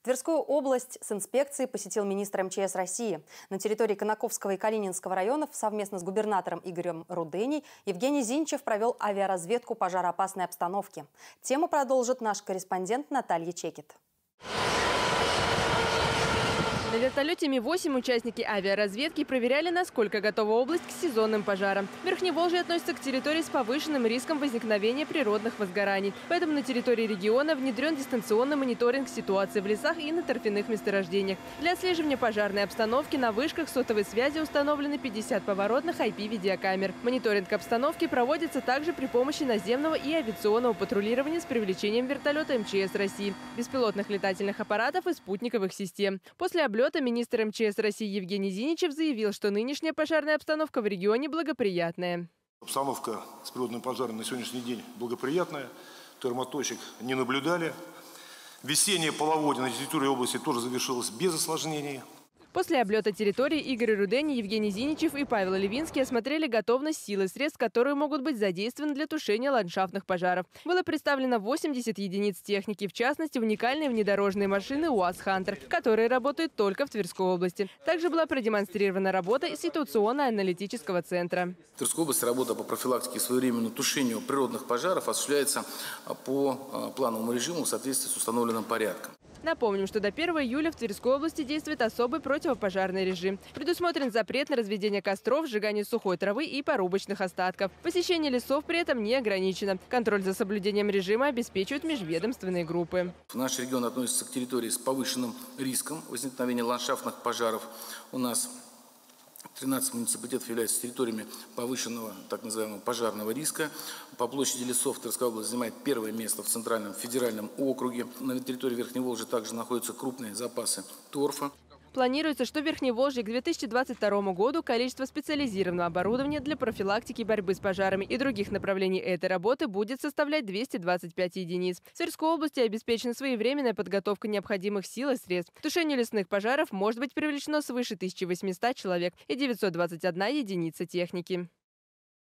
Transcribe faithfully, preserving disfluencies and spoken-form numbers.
Тверскую область с инспекцией посетил министр эм че эс России. На территории Конаковского и Калининского районов совместно с губернатором Игорем Руденей Евгений Зиничев провел авиаразведку пожароопасной обстановки. Тему продолжит наш корреспондент Наталья Чекет. На вертолете Ми восемь участники авиаразведки проверяли, насколько готова область к сезонным пожарам. Верхневолжье относится к территории с повышенным риском возникновения природных возгораний. Поэтому на территории региона внедрен дистанционный мониторинг ситуации в лесах и на торфяных месторождениях. Для отслеживания пожарной обстановки на вышках сотовой связи установлены пятьдесят поворотных ай пи-видеокамер. Мониторинг обстановки проводится также при помощи наземного и авиационного патрулирования с привлечением вертолета эм че эс России, беспилотных летательных аппаратов и спутниковых систем. После облета министр эм че эс России Евгений Зиничев заявил, что нынешняя пожарная обстановка в регионе благоприятная. Обстановка с природным пожаром на сегодняшний день благоприятная. Термоточек не наблюдали. Весеннее половодье на территории области тоже завершилось без осложнений. После облета территории Игорь Руденей, Евгений Зиничев и Павел Левинский осмотрели готовность сил и средств, которые могут быть задействованы для тушения ландшафтных пожаров. Было представлено восемьдесят единиц техники, в частности, уникальные внедорожные машины УАЗ «Хантер», которые работают только в Тверской области. Также была продемонстрирована работа ситуационно-аналитического центра. В Тверской области работа по профилактике и своевременному тушению природных пожаров осуществляется по плановому режиму в соответствии с установленным порядком. Напомним, что до первого июля в Тверской области действует особый противопожарный режим. Предусмотрен запрет на разведение костров, сжигание сухой травы и порубочных остатков. Посещение лесов при этом не ограничено. Контроль за соблюдением режима обеспечивают межведомственные группы. Наш регион относится к территории с повышенным риском возникновения ландшафтных пожаров. У нас тринадцать муниципалитетов являются территориями повышенного так называемого пожарного риска. По площади лесов Тверская область занимает первое место в Центральном федеральном округе. На территории Верхневолжья также находятся крупные запасы торфа. Планируется, что в Верхневолжье к две тысячи двадцать второму году количество специализированного оборудования для профилактики борьбы с пожарами и других направлений этой работы будет составлять двести двадцать пять единиц. В Тверской области обеспечена своевременная подготовка необходимых сил и средств. К тушению лесных пожаров может быть привлечено свыше тысячи восьмисот человек и девятьсот двадцать одна единица техники.